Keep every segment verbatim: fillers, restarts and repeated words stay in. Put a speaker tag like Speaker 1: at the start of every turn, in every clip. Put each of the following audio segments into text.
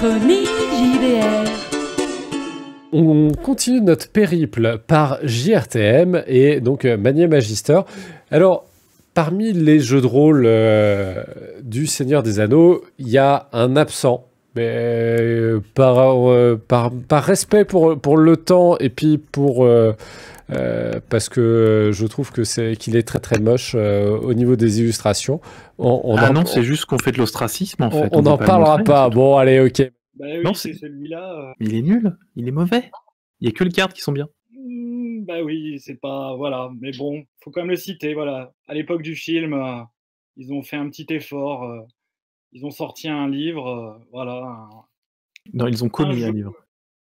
Speaker 1: chronique J D R.
Speaker 2: On continue notre périple par J R T M et donc euh, Magne Magister. Alors, parmi les jeux de rôle euh, du Seigneur des Anneaux, il y a un absent. Mais euh, par, euh, par, par respect pour, pour le temps et puis pour... Euh, euh, parce que je trouve que c'est, qu'il est très très moche euh, au niveau des illustrations. On, on
Speaker 3: ah
Speaker 2: en,
Speaker 3: non,
Speaker 2: on,
Speaker 3: c'est juste qu'on fait de l'ostracisme en
Speaker 2: on,
Speaker 3: fait.
Speaker 2: on n'en parlera
Speaker 3: montrer,
Speaker 2: pas. Bon, allez, ok.
Speaker 4: Bah oui,
Speaker 3: non,
Speaker 4: c'est
Speaker 3: c'est
Speaker 4: celui-là. euh.
Speaker 3: Il est nul, il est mauvais. Il y a que les cartes qui sont bien.
Speaker 4: Hmm, bah oui, c'est pas... Voilà, mais bon, faut quand même le citer, voilà. À l'époque du film, euh, ils ont fait un petit effort, euh, ils ont sorti un livre, euh, voilà. Un,
Speaker 3: Non, ils ont
Speaker 4: un
Speaker 3: commis
Speaker 4: jeu...
Speaker 3: un livre.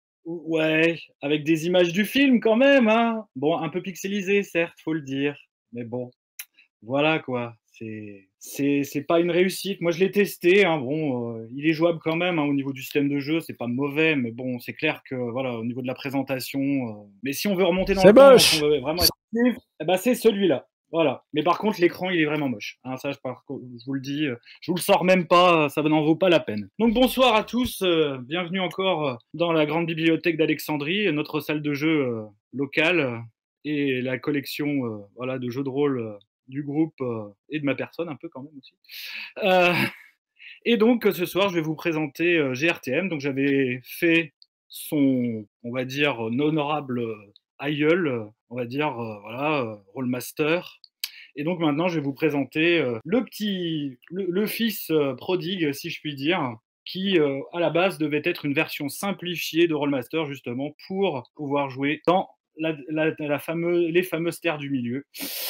Speaker 4: Ouais, avec des images du film quand même, hein. Bon, un peu pixelisé, certes, faut le dire, mais bon, voilà quoi. C'est, c'est, c'est pas une réussite. Moi, je l'ai testé. Hein, bon, euh, il est jouable quand même hein, au niveau du système de jeu. C'est pas mauvais, mais bon, c'est clair que voilà, au niveau de la présentation. Euh, mais si on veut remonter dans
Speaker 2: C'est
Speaker 4: le temps,
Speaker 2: moche.
Speaker 4: si on veut vraiment être actif, eh ben, c'est celui-là. Voilà. Mais par contre, l'écran, il est vraiment moche. Hein, ça, je, par, je vous le dis, euh, je vous le sors même pas. Ça n'en vaut pas la peine. Donc bonsoir à tous. Euh, bienvenue encore euh, dans la grande bibliothèque d'Alexandrie, notre salle de jeu euh, locale euh, et la collection euh, voilà de jeux de rôle. Euh, du groupe euh, et de ma personne un peu quand même aussi. Euh, et donc ce soir je vais vous présenter euh, G R T M. Donc j'avais fait son, on va dire, honorable aïeul, on va dire, euh, voilà, euh, Rollmaster. Et donc maintenant je vais vous présenter euh, le petit, le, le fils euh, prodigue si je puis dire, qui euh, à la base devait être une version simplifiée de Rollmaster justement pour pouvoir jouer dans la, la, la fameuse, les fameuses terres du milieu.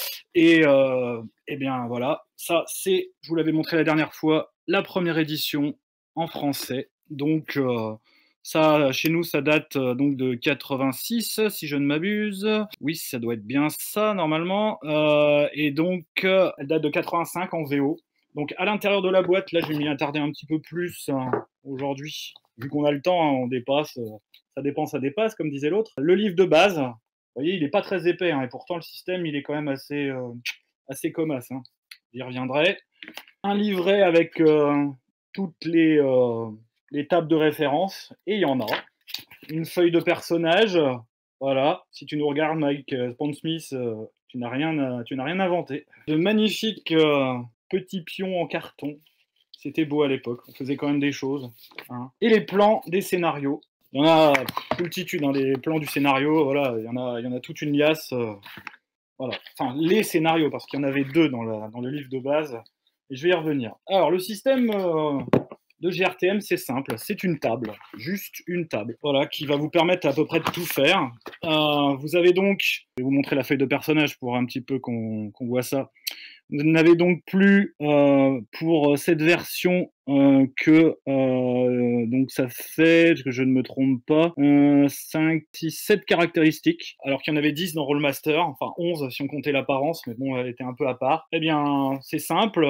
Speaker 4: Et euh, eh bien voilà, ça c'est, je vous l'avais montré la dernière fois, la première édition en français. Donc euh, ça, chez nous, ça date euh, donc de quatre-vingt-six, si je ne m'abuse. Oui, ça doit être bien ça normalement. Euh, et donc, euh, elle date de quatre-vingt-cinq en V O. Donc à l'intérieur de la boîte, là, je vais m'y attarder un petit peu plus hein, aujourd'hui, vu qu'on a le temps, hein, on dépasse. Euh, ça dépend, ça dépasse, comme disait l'autre. Le livre de base. Vous voyez, il n'est pas très épais, hein, et pourtant le système, il est quand même assez, euh, assez comasse. Hein. J'y reviendrai. Un livret avec euh, toutes les, euh, les tables de référence, et il y en a. Une feuille de personnage. Voilà, si tu nous regardes, Mike euh, Pondsmith, euh, tu n'as rien, euh, tu n'as rien inventé. De magnifiques euh, petits pions en carton. C'était beau à l'époque, on faisait quand même des choses. Hein. Et les plans des scénarios. Il y en a multitude, hein, les plans du scénario, voilà, il y en a, il y en a toute une liasse. Euh, voilà. Enfin, les scénarios, parce qu'il y en avait deux dans, la, dans le livre de base, et je vais y revenir. Alors, le système euh, de G R T M, c'est simple, c'est une table, juste une table, voilà, qui va vous permettre à peu près de tout faire. Euh, vous avez donc, je vais vous montrer la feuille de personnage pour un petit peu qu'on, qu'on voit ça. Vous n'avez donc plus euh, pour cette version euh, que euh, donc ça fait, que je ne me trompe pas, euh, cinq, six, sept caractéristiques, alors qu'il y en avait dix dans Rollmaster, enfin onze si on comptait l'apparence, mais bon, elle était un peu à part. Eh bien, c'est simple,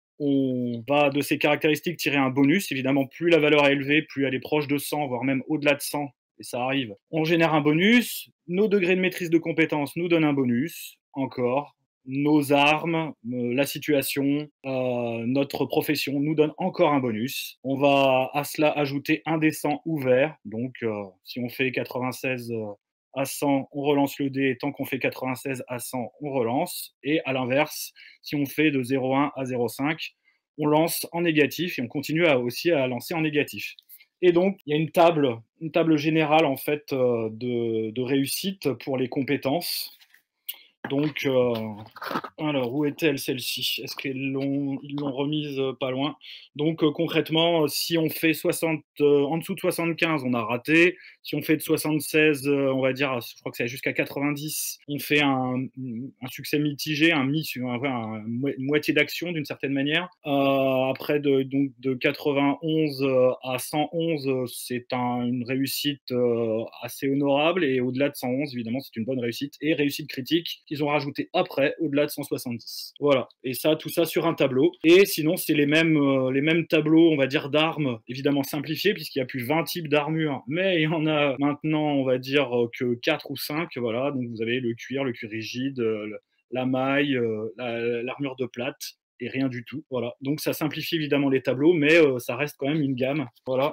Speaker 4: on va de ces caractéristiques tirer un bonus. Évidemment, plus la valeur est élevée, plus elle est proche de cent, voire même au-delà de cent, et ça arrive. On génère un bonus, nos degrés de maîtrise de compétences nous donnent un bonus, encore. Nos armes, euh, la situation, euh, notre profession nous donne encore un bonus. On va à cela ajouter un dé cent ouvert. Donc, euh, si on fait quatre-vingt-seize euh, à cent, on relance le dé. Tant qu'on fait quatre-vingt-seize à cent, on relance. Et à l'inverse, si on fait de zéro virgule un à zéro virgule cinq, on lance en négatif et on continue à, aussi à lancer en négatif. Et donc, il y a une table, une table générale en fait euh, de, de réussite pour les compétences. Donc, euh, alors, où est-elle celle-ci? Est-ce qu'ils l'ont, ils l'ont remise euh, pas loin? Donc, euh, concrètement, si on fait soixante, euh, en dessous de soixante-quinze, on a raté. Si on fait de soixante-seize, euh, on va dire, je crois que c'est jusqu'à quatre-vingt-dix, on fait un, un succès mitigé, un mi, un, un, une moitié d'action d'une certaine manière. Euh, après, de, donc, de quatre-vingt-onze à cent onze, c'est un, une réussite euh, assez honorable. Et au-delà de cent onze, évidemment, c'est une bonne réussite. Et réussite critique qu'ils ont rajouté après, au-delà de cent soixante-dix. Voilà. Et ça, tout ça sur un tableau. Et sinon, c'est les mêmes, euh, les mêmes tableaux, on va dire, d'armes, évidemment simplifiés, puisqu'il y a plus vingt types d'armures. Mais il y en a maintenant, on va dire, que quatre ou cinq. Voilà. Donc, vous avez le cuir, le cuir rigide, le, la maille, euh, la, l'armure de plate, et rien du tout. Voilà. Donc, ça simplifie évidemment les tableaux, mais euh, ça reste quand même une gamme. Voilà.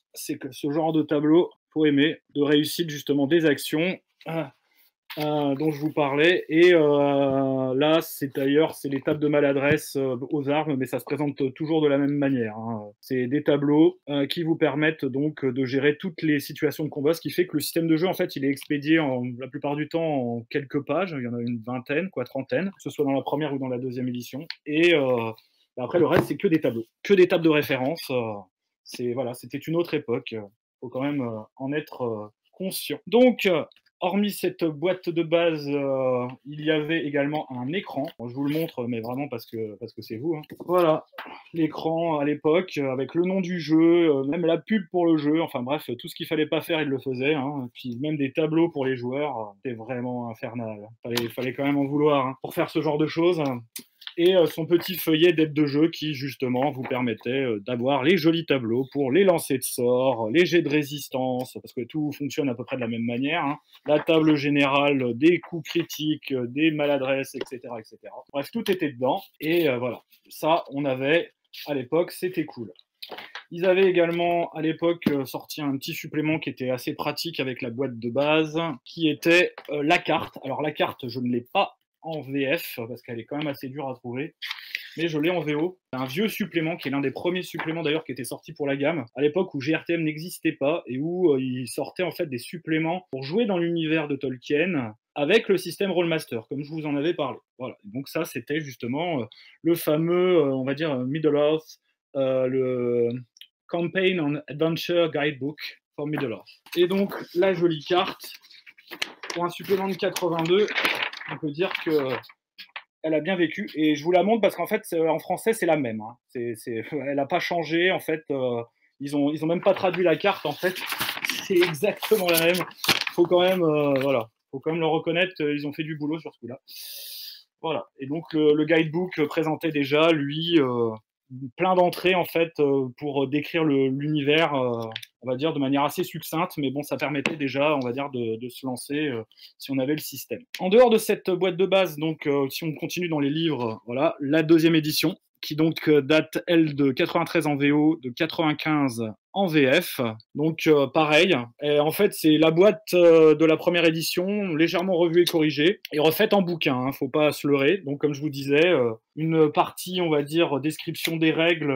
Speaker 4: c'est que ce genre de tableau, faut aimer, de réussite justement des actions euh, euh, dont je vous parlais. Et euh, là, c'est d'ailleurs c'est les tables de maladresse euh, aux armes, mais ça se présente toujours de la même manière. Hein. C'est des tableaux euh, qui vous permettent donc de gérer toutes les situations de combat, ce qui fait que le système de jeu, en fait, il est expédié en, la plupart du temps en quelques pages. Il y en a une vingtaine, quoi, trentaine, que ce soit dans la première ou dans la deuxième édition. Et euh, après, le reste, c'est que des tableaux, que des tables de référence. Euh, c'est voilà, c'était une autre époque. Il faut quand même euh, en être euh, conscient. Donc, euh, hormis cette boîte de base, euh, il y avait également un écran. Bon, je vous le montre, mais vraiment parce que parce que c'est vous. Hein. Voilà, l'écran à l'époque, avec le nom du jeu, euh, même la pub pour le jeu. Enfin bref, tout ce qu'il fallait pas faire, il le faisait. Hein. Puis même des tableaux pour les joueurs, euh, c'était vraiment infernal. Fallait, fallait quand même en vouloir hein, pour faire ce genre de choses. Et euh, son petit feuillet d'aide de jeu qui, justement, vous permettait euh, d'avoir les jolis tableaux pour les lancers de sorts, les jets de résistance, parce que tout fonctionne à peu près de la même manière. Hein. La table générale, des coups critiques, des maladresses, et cetera, et cetera. Bref, tout était dedans. Et euh, voilà, ça, on avait, à l'époque, c'était cool. Ils avaient également, à l'époque, sorti un petit supplément qui était assez pratique avec la boîte de base, qui était euh, la carte. Alors, la carte, je ne l'ai pas en V F, parce qu'elle est quand même assez dure à trouver, mais je l'ai en V O. C'est un vieux supplément, qui est l'un des premiers suppléments d'ailleurs qui était sorti pour la gamme, à l'époque où G R T M n'existait pas, et où euh, il sortait en fait des suppléments pour jouer dans l'univers de Tolkien, avec le système Rollmaster, comme je vous en avais parlé. Voilà. Donc ça, c'était justement euh, le fameux, euh, on va dire, Middle-earth, euh, le Campaign and Adventure Guidebook for Middle-earth. Et donc, la jolie carte, pour un supplément de quatre-vingt-deux, on peut dire que elle a bien vécu. Et je vous la montre parce qu'en fait, en français, c'est la même. Hein. C'est, c'est, elle n'a pas changé. En fait, euh, ils ont, ils ont même pas traduit la carte. En fait, c'est exactement la même. Faut quand même, euh, voilà, faut quand même le reconnaître. Ils ont fait du boulot sur ce coup-là. Voilà. Et donc le, le guidebook présentait déjà, lui, euh, plein d'entrées en fait euh, pour décrire le, l'univers. Euh, on va dire de manière assez succincte, mais bon, ça permettait déjà, on va dire, de, de se lancer euh, si on avait le système. En dehors de cette boîte de base, donc, euh, si on continue dans les livres, voilà, la deuxième édition, qui donc date, elle, de quatre-vingt-treize en V O, de quatre-vingt-quinze en V F. Donc, euh, pareil. Et en fait, c'est la boîte euh, de la première édition, légèrement revue et corrigée, et refaite en bouquin, hein, faut pas se leurrer. Donc, comme je vous disais, euh, une partie, on va dire, description des règles,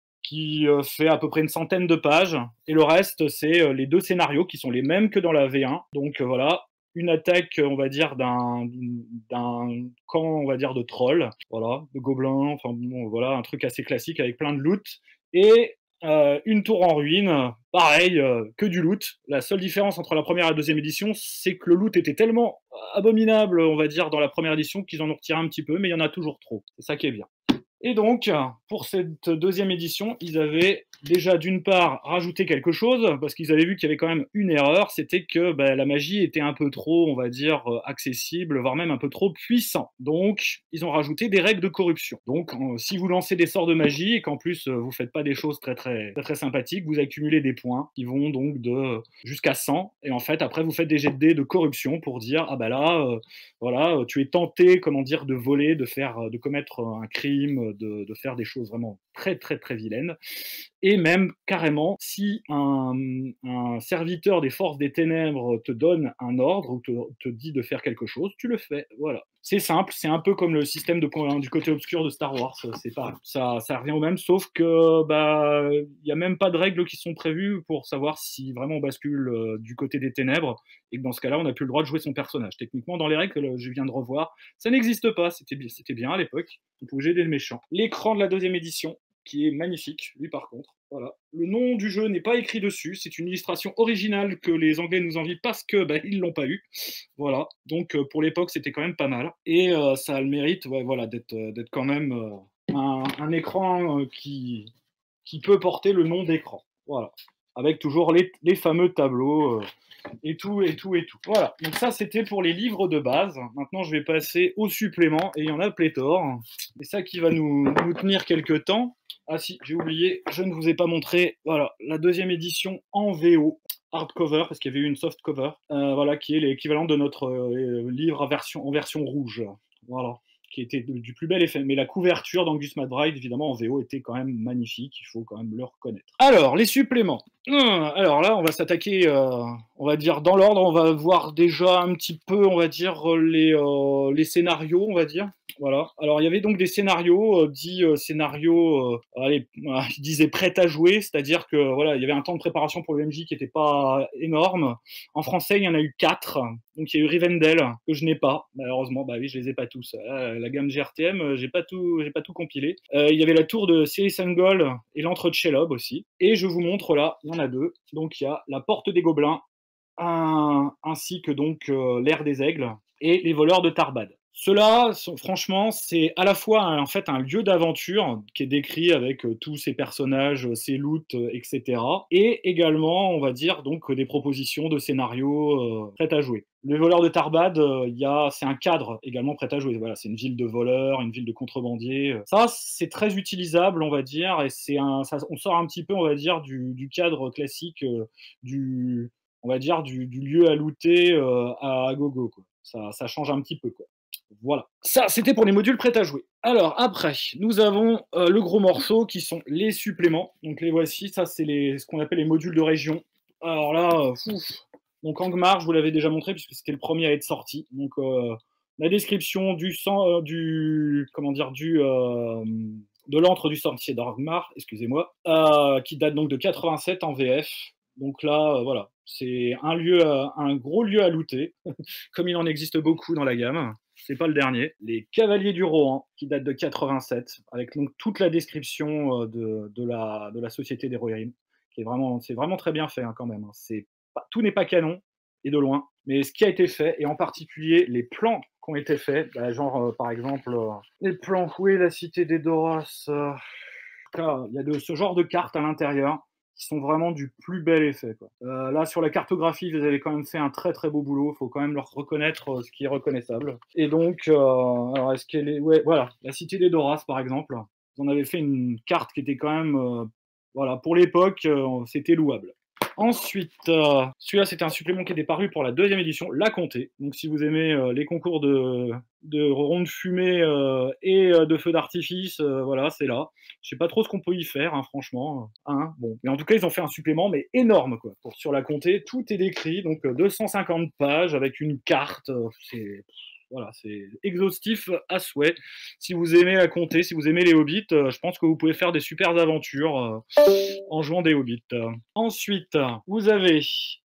Speaker 4: qui euh, fait à peu près une centaine de pages, et le reste, c'est euh, les deux scénarios qui sont les mêmes que dans la V un. Donc euh, voilà, une attaque, on va dire, d'un, d'un camp, on va dire, de trolls, voilà, de gobelins, enfin bon, voilà, un truc assez classique avec plein de loot, et euh, une tour en ruine, pareil, euh, que du loot. La seule différence entre la première et la deuxième édition, c'est que le loot était tellement abominable, on va dire, dans la première édition, qu'ils en ont retiré un petit peu, mais il y en a toujours trop. C'est ça qui est bien. Et donc, pour cette deuxième édition, ils avaient déjà d'une part rajouté quelque chose, parce qu'ils avaient vu qu'il y avait quand même une erreur, c'était que bah, la magie était un peu trop, on va dire, accessible, voire même un peu trop puissant. Donc, ils ont rajouté des règles de corruption. Donc, euh, si vous lancez des sorts de magie et qu'en plus euh, vous faites pas des choses très très très très sympathiques, vous accumulez des points qui vont donc de jusqu'à cent. Et en fait, après, vous faites des jets de dés de corruption pour dire ah bah là, euh, voilà, tu es tenté, comment dire, de voler, de faire, de commettre un crime. De, de faire des choses vraiment très très très vilaines, et même carrément si un, un serviteur des forces des ténèbres te donne un ordre ou te, te dit de faire quelque chose, tu le fais, voilà. C'est simple, c'est un peu comme le système de, du côté obscur de Star Wars, c'est pareil, ça, ça revient au même, sauf que bah il n'y a même pas de règles qui sont prévues pour savoir si vraiment on bascule euh, du côté des ténèbres, et que dans ce cas-là, on n'a plus le droit de jouer son personnage. Techniquement, dans les règles que je viens de revoir, ça n'existe pas, c'était, c'était bien à l'époque, on pouvait jouer des méchants. L'écran de la deuxième édition, qui est magnifique, lui par contre. Voilà. Le nom du jeu n'est pas écrit dessus, c'est une illustration originale que les Anglais nous envient parce que bah, ils l'ont pas eu. Voilà. Donc euh, pour l'époque, c'était quand même pas mal. Et euh, ça a le mérite, ouais, voilà, d'être, euh, d'être quand même euh, un, un écran euh, qui, qui peut porter le nom d'écran. Voilà. Avec toujours les, les fameux tableaux. Euh, et tout, et tout, et tout. Voilà, donc ça, c'était pour les livres de base. Maintenant, je vais passer au supplément, et il y en a pléthore. C'est ça qui va nous, nous tenir quelques temps. Ah si, j'ai oublié, je ne vous ai pas montré, voilà, la deuxième édition en V O, hardcover, parce qu'il y avait eu une softcover, euh, voilà, qui est l'équivalent de notre euh, livre en version, en version rouge. Voilà, qui était du plus bel effet. Mais la couverture d'Angus McBride, évidemment, en V O, était quand même magnifique, il faut quand même le reconnaître. Alors, les suppléments. Hum, alors là, on va s'attaquer, euh, on va dire dans l'ordre, on va voir déjà un petit peu, on va dire, les, euh, les scénarios, on va dire. Voilà. Alors, il y avait donc des scénarios, euh, dits euh, scénarios, euh, allez, euh, ils disaient prêts à jouer, c'est-à-dire que voilà, il y avait un temps de préparation pour le M J qui n'était pas énorme. En français, il y en a eu quatre. Donc, il y a eu Rivendell, que je n'ai pas, malheureusement. Bah oui, je les ai pas tous. Euh, la gamme G R T M, euh, j'ai pas tout, j'ai pas tout compilé. Euh, il y avait la tour de Célisengol et l'antre de Shelob aussi. Et je vous montre là, il y en a deux. Donc, il y a la porte des Gobelins, un, ainsi que donc euh, l'ère des Aigles et les voleurs de Tarbad. Ceux-là, sont- franchement, c'est à la fois un- en fait un lieu d'aventure qui est décrit avec euh, tous ces personnages, euh, ces loots, euh, et cetera. Et également, on va dire donc des propositions de scénarios euh, prêtes à jouer. Les voleurs de Tarbad, euh, il y a, c'est un cadre également prêt à jouer. Voilà, c'est une ville de voleurs, une ville de contrebandiers. Ça, c'est très utilisable, on va dire, et c'est un, ça- on sort un petit peu, on va dire, du, du cadre classique euh, du, on va dire, du, du lieu à looter euh, à, à gogo, quoi. Ça, ça change un petit peu, quoi. Voilà. Ça, c'était pour les modules prêts à jouer. Alors, après, nous avons euh, le gros morceau qui sont les suppléments. Donc, les voici. Ça, c'est les, ce qu'on appelle les modules de région. Alors là, euh, ouf. Donc, Angmar, je vous l'avais déjà montré puisque c'était le premier à être sorti. Donc, euh, la description du sang, euh, du, comment dire, du, euh, de l'antre du sorcier d'Angmar, excusez-moi, euh, qui date donc de quatre-vingt-sept en V F. Donc là, euh, voilà, c'est un lieu, à- un gros lieu à looter, comme il en existe beaucoup dans la gamme. C'est pas le dernier. Les Cavaliers du Rohan, qui date de quatre-vingt-sept, avec donc toute la description euh, de, de la, de la Société des Rohirrim, qui est vraiment, c'est vraiment très bien fait hein, quand même. hein. C'est pas- tout n'est pas canon, et de loin, mais ce qui a été fait, et en particulier les plans qui ont été faits, bah, genre euh, par exemple euh, les plans où est la Cité des Doros, euh, cas, il y a de ce genre de cartes à l'intérieur qui sont vraiment du plus bel effet. Quoi. Euh, là, sur la cartographie, vous avez quand même fait un très très beau boulot. Il faut quand même leur reconnaître euh, ce qui est reconnaissable. Et donc, euh, alors est-ce qu'elle est, ouais, voilà, la Cité des Doras, par exemple. Vous en avez fait une carte qui était quand même, euh, voilà, pour l'époque, euh, c'était louable. Ensuite, euh, celui-là, c'était un supplément qui était paru pour la deuxième édition, La Comté. Donc, si vous aimez euh, les concours de, de rondes fumée euh, et euh, de feux d'artifice, euh, voilà, c'est là. Je sais pas trop ce qu'on peut y faire, hein, franchement. Hein, bon. Mais en tout cas, ils ont fait un supplément, mais énorme, quoi. Pour, sur La Comté, tout est décrit, donc euh, deux cent cinquante pages avec une carte. Euh, c'est voilà, c'est exhaustif à souhait. Si vous aimez la comté, si vous aimez les hobbits, euh, je pense que vous pouvez faire des super aventures euh, en jouant des hobbits. Ensuite, vous avez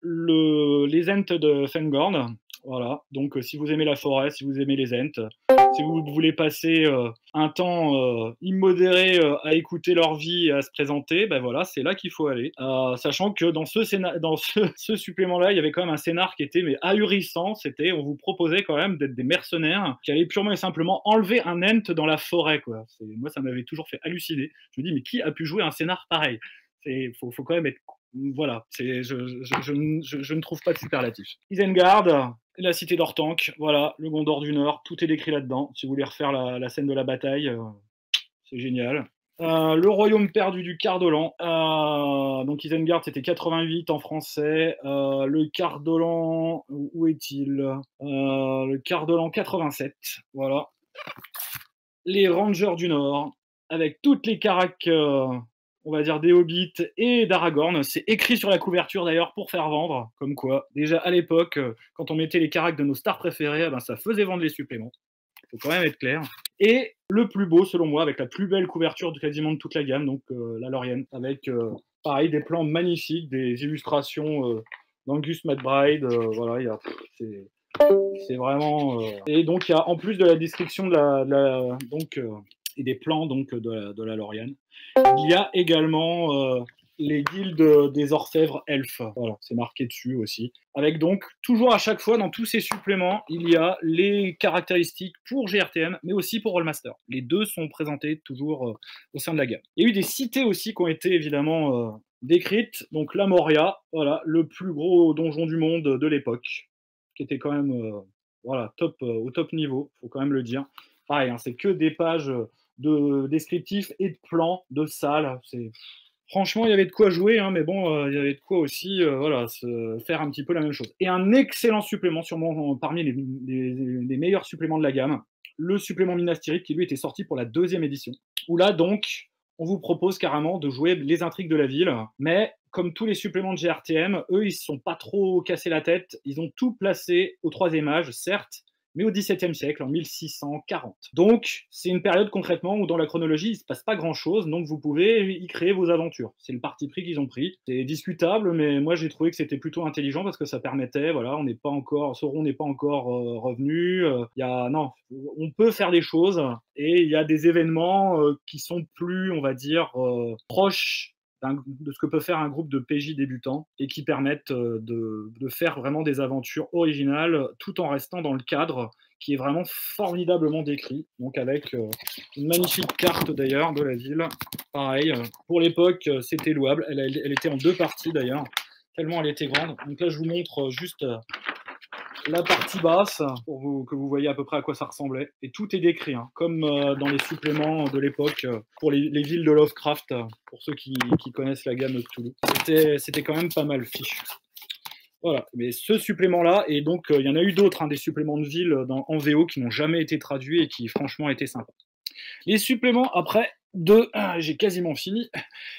Speaker 4: le, les Ents de Fangorn. Voilà, donc euh, si vous aimez la forêt, si vous aimez les Ents, si vous voulez passer euh, un temps euh, immodéré euh, à écouter leur vie et à se présenter, ben voilà, c'est là qu'il faut aller. Euh, sachant que dans ce, scénar- dans ce, ce supplément-là, il y avait quand même un scénar qui était mais ahurissant. C'était, on vous proposait quand même d'être des mercenaires qui allaient purement et simplement enlever un Ent dans la forêt, quoi. C'est, moi, ça m'avait toujours fait halluciner. Je me dis, mais qui a pu jouer un scénar pareil? Il faut, faut quand même être voilà, c'est, je, je, je, je, je ne trouve pas de superlatif. Isengard, la cité d'Ortanque, voilà, le Gondor du Nord, tout est décrit là-dedans. Si vous voulez refaire la, la scène de la bataille, euh, c'est génial. Euh, le royaume perdu du Cardolan. Euh, donc Isengard, c'était quatre-vingt-huit en français. Euh, le Cardolan, où est-il euh, Le Cardolan quatre-vingt-sept, voilà. Les Rangers du Nord, avec toutes les caracs... Euh, on va dire des Hobbits et d'Aragorn. C'est écrit sur la couverture d'ailleurs pour faire vendre, comme quoi, déjà à l'époque, quand on mettait les caracs de nos stars préférées, ben, ça faisait vendre les suppléments. Il faut quand même être clair. Et le plus beau, selon moi, avec la plus belle couverture de quasiment de toute la gamme, donc euh, la Lorien, avec euh, pareil des plans magnifiques, des illustrations euh, d'Angus McBride. Euh, voilà, y a, c'est, c'est vraiment. Euh... Et donc, il y a en plus de la description de la, de la donc euh, et des plans donc de la, de la Lorien, il y a également euh, les guildes des orfèvres elfes. Voilà, c'est marqué dessus aussi. Avec donc, toujours à chaque fois, dans tous ces suppléments, il y a les caractéristiques pour G R T M, mais aussi pour Rollmaster. Les deux sont présentés toujours euh, au sein de la gamme. Il y a eu des cités aussi qui ont été évidemment euh, décrites. Donc la Moria, voilà, le plus gros donjon du monde de l'époque, qui était quand même euh, voilà, top, euh, au top niveau, faut quand même le dire. Pareil, hein, c'est que des pages de descriptifs et de plans de salles. C'est... Franchement, il y avait de quoi jouer, hein, mais bon, euh, il y avait de quoi aussi euh, voilà, se faire un petit peu la même chose. Et un excellent supplément, sûrement parmi les, les, les meilleurs suppléments de la gamme, le supplément Minas Tirith qui lui était sorti pour la deuxième édition. Où là, donc, on vous propose carrément de jouer les intrigues de la ville, mais comme tous les suppléments de G R T M, eux, ils ne se sont pas trop cassés la tête, ils ont tout placé au troisième âge, certes, mais au dix-septième siècle, en mille six cent quarante. Donc, c'est une période concrètement où dans la chronologie, il ne se passe pas grand-chose, donc vous pouvez y créer vos aventures. C'est le parti pris qu'ils ont pris. C'est discutable, mais moi j'ai trouvé que c'était plutôt intelligent parce que ça permettait, voilà, on n'est pas encore, Sauron n'est pas encore euh, revenu. Il euh, y a, non, on peut faire des choses et il y a des événements euh, qui sont plus, on va dire, euh, proches de ce que peut faire un groupe de P J débutants et qui permettent de, de faire vraiment des aventures originales tout en restant dans le cadre qui est vraiment formidablement décrit, donc avec euh, une magnifique carte d'ailleurs de la ville. Pareil, euh, pour l'époque, c'était louable. Elle, elle, elle était en deux parties d'ailleurs, tellement elle était grande. Donc là, je vous montre juste euh, la partie basse pour vous, que vous voyez à peu près à quoi ça ressemblait. Et tout est décrit, hein, comme euh, dans les suppléments de l'époque euh, pour les, les villes de Lovecraft, euh, pour ceux qui, qui connaissent la gamme Cthulhu. C'était quand même pas mal fichu. Voilà, mais ce supplément-là, et donc il euh, y en a eu d'autres, hein, des suppléments de villes dans, en V O qui n'ont jamais été traduits et qui franchement étaient sympas. Les suppléments après de, ah, j'ai quasiment fini,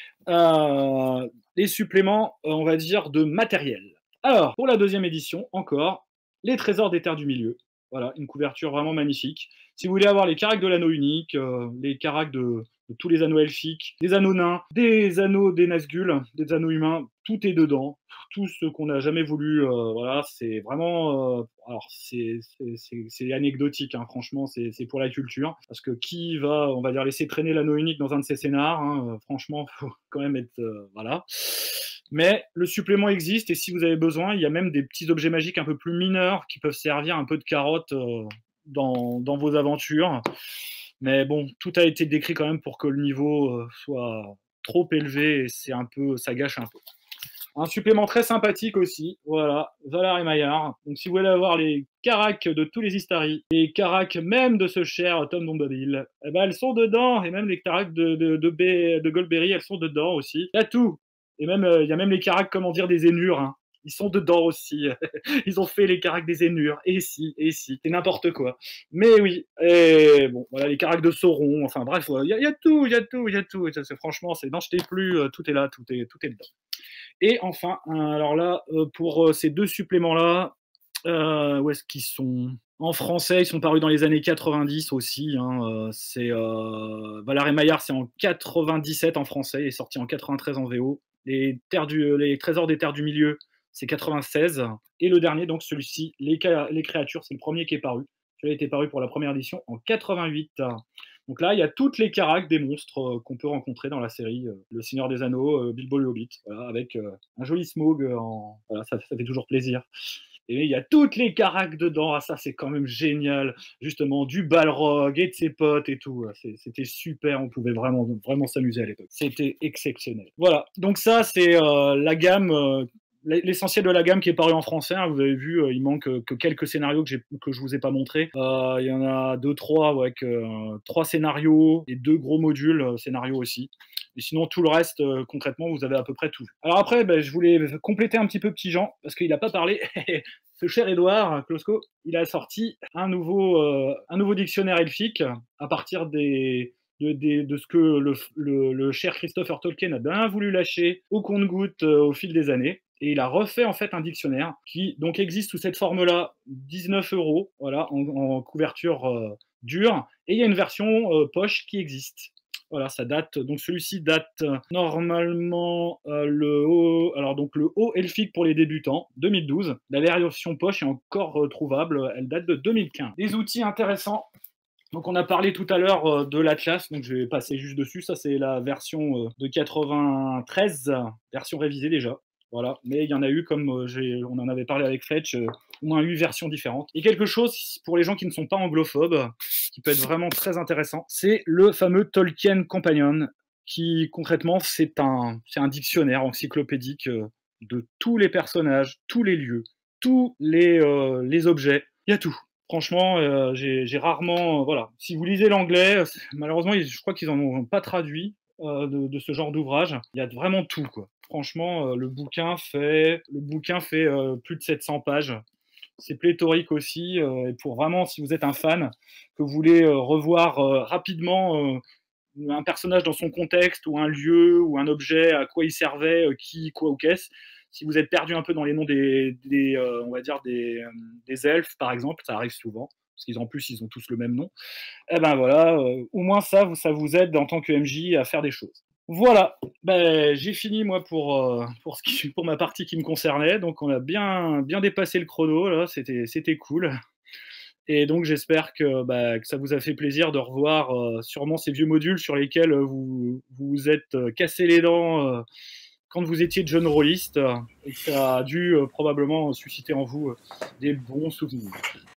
Speaker 4: euh, les suppléments, euh, on va dire, de matériel. Alors, pour la deuxième édition, encore, les trésors des terres du milieu. Voilà, une couverture vraiment magnifique. Si vous voulez avoir les caracs de l'anneau unique, euh, les caracs de, de tous les anneaux elfiques, des anneaux nains, des anneaux des Nazgûl, des anneaux humains, tout est dedans. Tout ce qu'on n'a jamais voulu, euh, voilà, c'est vraiment, euh, alors c'est anecdotique, hein, franchement, c'est pour la culture, parce que qui va, on va dire, laisser traîner l'anneau unique dans un de ses scénars, hein, euh, franchement, faut quand même être, euh, voilà. Mais le supplément existe et si vous avez besoin, il y a même des petits objets magiques un peu plus mineurs qui peuvent servir un peu de carotte euh, dans, dans vos aventures. Mais bon, tout a été décrit quand même pour que le niveau euh, soit trop élevé et c'est un peu, ça gâche un peu. Un supplément très sympathique aussi, voilà, Valar et Maillard. Donc si vous voulez avoir les caracs de tous les Istari, les caracs même de ce cher Tom Bombadil, eh ben elles sont dedans, et même les caracs de, de, de, de, de Goldberry, elles sont dedans aussi. Il y a tout. Et même, il euh, y a même les caracs, comment dire, des Énures, hein. Ils sont dedans aussi. Ils ont fait les caracs des Énures. Et si, et si, c'est n'importe quoi. Mais oui, et bon, voilà, les caracs de Sauron, enfin bref, il y, y a tout, il y a tout, il y a tout. Et franchement, c'est n'en jetez plus, tout est là, tout est, tout est dedans. Et enfin, alors là, pour ces deux suppléments-là, euh, où est-ce qu'ils sont? En français, ils sont parus dans les années quatre-vingt-dix aussi. Hein, c'est euh, Valar et Maillard, c'est en quatre-vingt-dix-sept en français, et sorti en quatre-vingt-treize en V O. Les, terres du, les Trésors des Terres du Milieu, c'est quatre-vingt-seize. Et le dernier, donc celui-ci, les, les Créatures, c'est le premier qui est paru. Celui-là était paru pour la première édition en quatre-vingt-huit. Donc là, il y a toutes les caracs des monstres euh, qu'on peut rencontrer dans la série, euh, Le Seigneur des Anneaux, euh, Bilbo le Hobbit, voilà, avec euh, un joli smog, en... voilà, ça, ça fait toujours plaisir. Et il y a toutes les caracs dedans, ah, ça c'est quand même génial, justement, du Balrog et de ses potes et tout, c'était super, on pouvait vraiment, vraiment s'amuser à l'époque, c'était exceptionnel. Voilà, donc ça c'est euh, la gamme... Euh, l'essentiel de la gamme qui est paru en français, hein, vous avez vu, euh, il manque euh, que quelques scénarios que, que je vous ai pas montrés. Euh, il y en a deux, trois, ouais, avec euh, trois scénarios et deux gros modules euh, scénarios aussi. Et sinon, tout le reste, euh, concrètement, vous avez à peu près tout. Alors après, ben, je voulais compléter un petit peu Petit Jean, parce qu'il n'a pas parlé. Ce cher Édouard Closco, il a sorti un nouveau, euh, un nouveau dictionnaire elfique à partir des... De, de, de ce que le, le, le cher Christopher Tolkien a bien voulu lâcher au compte-gouttes euh, au fil des années. Et il a refait en fait un dictionnaire qui donc existe sous cette forme-là, dix-neuf euros, voilà, en, en couverture euh, dure. Et il y a une version euh, poche qui existe. Voilà, ça date. Donc celui-ci date euh, normalement euh, le haut, alors donc le haut elfique pour les débutants, deux mille douze. La version poche est encore euh, trouvable. Elle date de deux mille quinze. Des outils intéressants. Donc on a parlé tout à l'heure euh, de l'Atlas, donc je vais passer juste dessus. Ça c'est la version euh, de quatre-vingt-treize, version révisée déjà. Voilà, mais il y en a eu, comme euh, on en avait parlé avec Fletch, euh, au moins huit versions différentes. Et quelque chose, pour les gens qui ne sont pas anglophobes, qui peut être vraiment très intéressant, c'est le fameux Tolkien Companion, qui concrètement, c'est un, un dictionnaire encyclopédique euh, de tous les personnages, tous les lieux, tous les, euh, les objets, il y a tout. Franchement, euh, j'ai rarement... Euh, voilà. Si vous lisez l'anglais, malheureusement, je crois qu'ils n'en ont pas traduit euh, de, de ce genre d'ouvrage. Il y a vraiment tout, quoi. Franchement, euh, le bouquin fait, le bouquin fait euh, plus de sept cents pages. C'est pléthorique aussi. Euh, et pour vraiment, si vous êtes un fan, que vous voulez euh, revoir euh, rapidement euh, un personnage dans son contexte, ou un lieu, ou un objet, à quoi il servait, euh, qui, quoi ou qu'est-ce. Si vous êtes perdu un peu dans les noms des, des euh, on va dire des, euh, des elfes, par exemple, ça arrive souvent, parce qu'ils en plus ils ont tous le même nom. Eh ben voilà, euh, au moins ça, ça vous aide en tant que M J à faire des choses. Voilà, ben, j'ai fini moi pour, euh, pour, ce qui, pour ma partie qui me concernait, donc on a bien, bien dépassé le chrono, là, c'était, c'était cool. Et donc j'espère que, bah, que ça vous a fait plaisir de revoir euh, sûrement ces vieux modules sur lesquels vous vous êtes euh, cassé les dents euh, quand vous étiez de jeune rôliste, euh, et que ça a dû euh, probablement susciter en vous euh, des bons souvenirs.